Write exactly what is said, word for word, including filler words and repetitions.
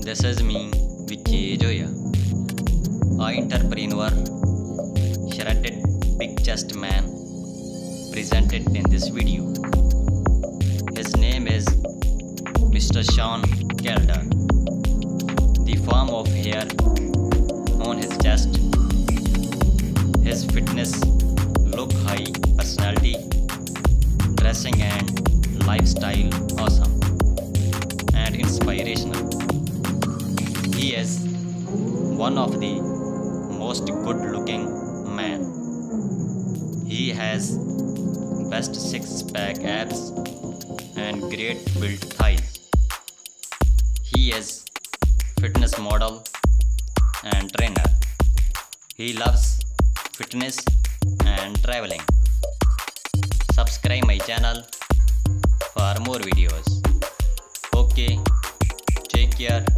This is me, Vicky Joya, a entrepreneur, shredded big chest man, presented in this video. His name is Mister Shawn Calder. The form of hair on his chest, his fitness, look high, personality, dressing and lifestyle awesome and inspirational. He is one of the most good looking man. He has best six pack abs and great built thighs. He is fitness model and trainer. He loves fitness and traveling. Subscribe my channel for more videos. Okay, take care.